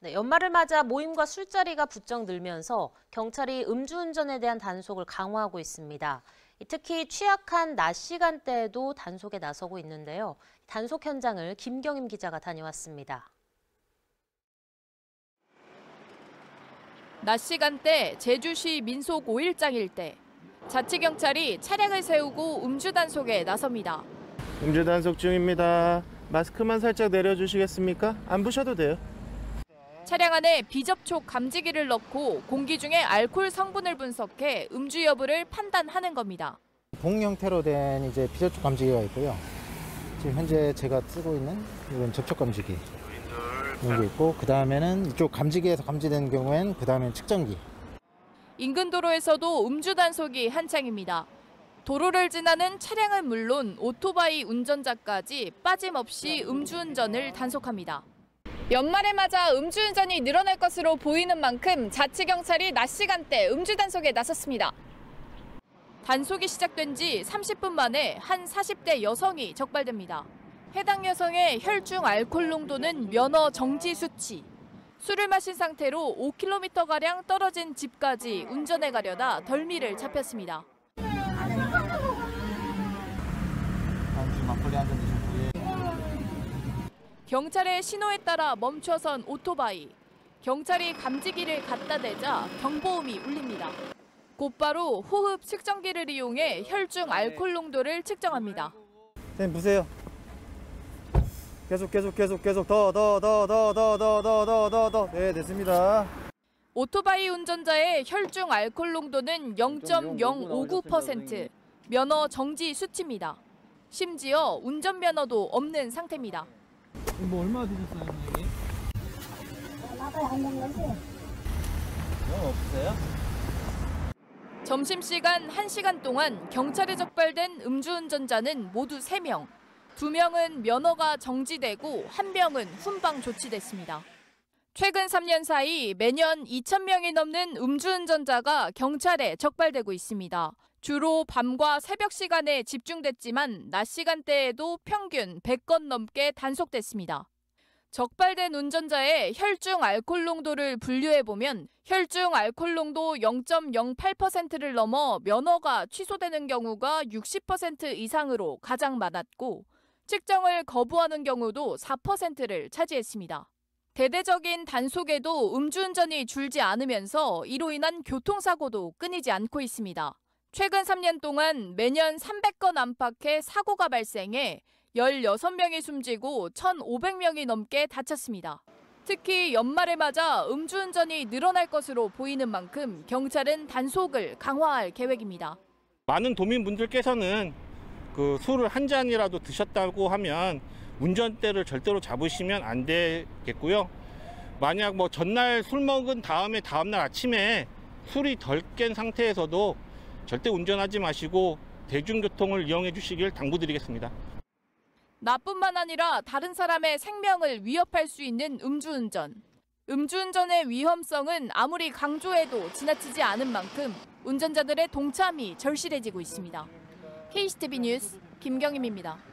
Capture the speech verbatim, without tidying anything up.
네, 연말을 맞아 모임과 술자리가 부쩍 늘면서 경찰이 음주운전에 대한 단속을 강화하고 있습니다. 특히 취약한 낮 시간대에도 단속에 나서고 있는데요. 단속 현장을 김경임 기자가 다녀왔습니다. 낮 시간대 제주시 민속 오 일장 일대. 자치경찰이 차량을 세우고 음주 단속에 나섭니다. 음주 단속 중입니다. 마스크만 살짝 내려주시겠습니까? 안 부셔도 돼요. 차량 안에 비접촉 감지기를 넣고 공기 중에 알코올 성분을 분석해 음주 여부를 판단하는 겁니다. 봉 형태로 된 이제 비접촉 감지기가 있고요. 지금 현재 제가 쓰고 있는 이런 접촉 감지기 이런 게 있고, 그 다음에는 이쪽 감지기에서 감지된 경우엔 그 다음엔 측정기. 인근 도로에서도 음주 단속이 한창입니다. 도로를 지나는 차량은 물론 오토바이 운전자까지 빠짐없이 음주운전을 단속합니다. 연말에 맞아 음주운전이 늘어날 것으로 보이는 만큼 자치경찰이 낮 시간대 음주 단속에 나섰습니다. 단속이 시작된 지 삼십 분 만에 한 사십 대 여성이 적발됩니다. 해당 여성의 혈중 알코올 농도는 면허 정지 수치. 술을 마신 상태로 오 킬로미터가량 떨어진 집까지 운전해 가려다 덜미를 잡혔습니다. 경찰의 신호에 따라 멈춰선 오토바이. 경찰이 감지기를 갖다 대자 경보음이 울립니다. 곧바로 호흡 측정기를 이용해 혈중 알코올 농도를 측정합니다. 선생님 보세요. 계속 계속 계속 계속 더 더 더 더 더 더 더 더 더 더 네, 됐습니다. 오토바이 운전자의 혈중 알코올 농도는 영 점 영오구 퍼센트, 면허 정지 수치입니다. 심지어 운전면허도 없는 상태입니다. 뭐 얼마 드셨어요, 선생님? 나도 안 먹는데. 뭐 없으세요? 점심시간 한 시간 동안 경찰에 적발된 음주운전자는 모두 세 명. 두 명은 면허가 정지되고 한 명은 훈방 조치됐습니다. 최근 삼 년 사이 매년 이천 명이 넘는 음주운전자가 경찰에 적발되고 있습니다. 주로 밤과 새벽 시간에 집중됐지만 낮 시간대에도 평균 백 건 넘게 단속됐습니다. 적발된 운전자의 혈중 알코올 농도를 분류해보면 혈중 알코올 농도 영 점 영팔 퍼센트를 넘어 면허가 취소되는 경우가 육십 퍼센트 이상으로 가장 많았고, 측정을 거부하는 경우도 사 퍼센트를 차지했습니다. 대대적인 단속에도 음주운전이 줄지 않으면서 이로 인한 교통사고도 끊이지 않고 있습니다. 최근 삼 년 동안 매년 삼백 건 안팎의 사고가 발생해 열여섯 명이 숨지고 천오백 명이 넘게 다쳤습니다. 특히 연말에 맞아 음주운전이 늘어날 것으로 보이는 만큼 경찰은 단속을 강화할 계획입니다. 많은 도민분들께서는 그 술을 한 잔이라도 드셨다고 하면 운전대를 절대로 잡으시면 안 되겠고요. 만약 뭐 전날 술 먹은 다음에 다음날 아침에 술이 덜 깬 상태에서도 절대 운전하지 마시고 대중교통을 이용해 주시길 당부드리겠습니다. 나뿐만 아니라 다른 사람의 생명을 위협할 수 있는 음주운전. 음주운전의 위험성은 아무리 강조해도 지나치지 않은 만큼 운전자들의 동참이 절실해지고 있습니다. 케이씨티비 뉴스 김경임입니다.